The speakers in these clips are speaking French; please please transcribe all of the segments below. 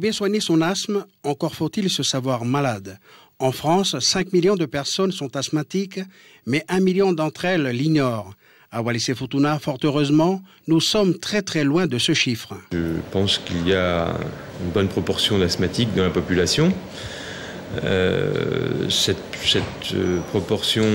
bien soigner son asthme, encore faut-il se savoir malade. En France, 5 millions de personnes sont asthmatiques, mais 1 million d'entre elles l'ignorent. À Wallis-et-Futuna, fort heureusement, nous sommes très loin de ce chiffre. Je pense qu'il y a une bonne proportion d'asthmatiques dans la population. Cette proportion,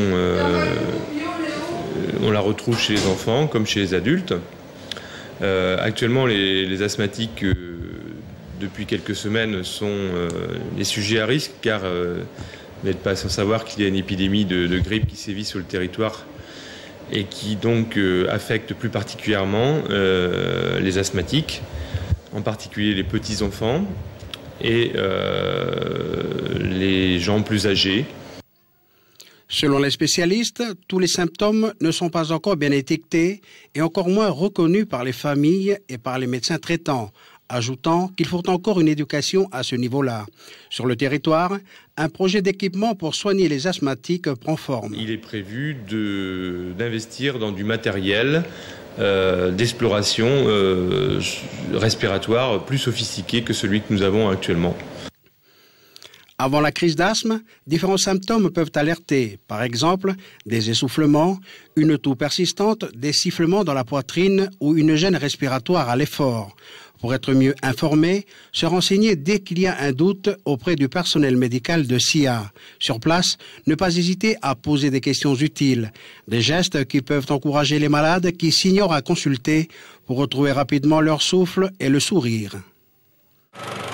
on la retrouve chez les enfants comme chez les adultes. Actuellement, les asthmatiques, depuis quelques semaines, sont des sujets à risque, car vous n'êtes pas sans savoir qu'il y a une épidémie de grippe qui sévit sur le territoire et qui donc affecte plus particulièrement les asthmatiques, en particulier les petits-enfants et les gens plus âgés. Selon les spécialistes, tous les symptômes ne sont pas encore bien étiquetés et encore moins reconnus par les familles et par les médecins traitants, ajoutant qu'il faut encore une éducation à ce niveau-là. Sur le territoire, un projet d'équipement pour soigner les asthmatiques prend forme. Il est prévu d'investir dans du matériel d'exploration respiratoire plus sophistiqué que celui que nous avons actuellement. Avant la crise d'asthme, différents symptômes peuvent alerter. Par exemple, des essoufflements, une toux persistante, des sifflements dans la poitrine ou une gêne respiratoire à l'effort. Pour être mieux informé, se renseigner dès qu'il y a un doute auprès du personnel médical de SIA. Sur place, ne pas hésiter à poser des questions utiles. Des gestes qui peuvent encourager les malades qui s'ignorent à consulter pour retrouver rapidement leur souffle et le sourire.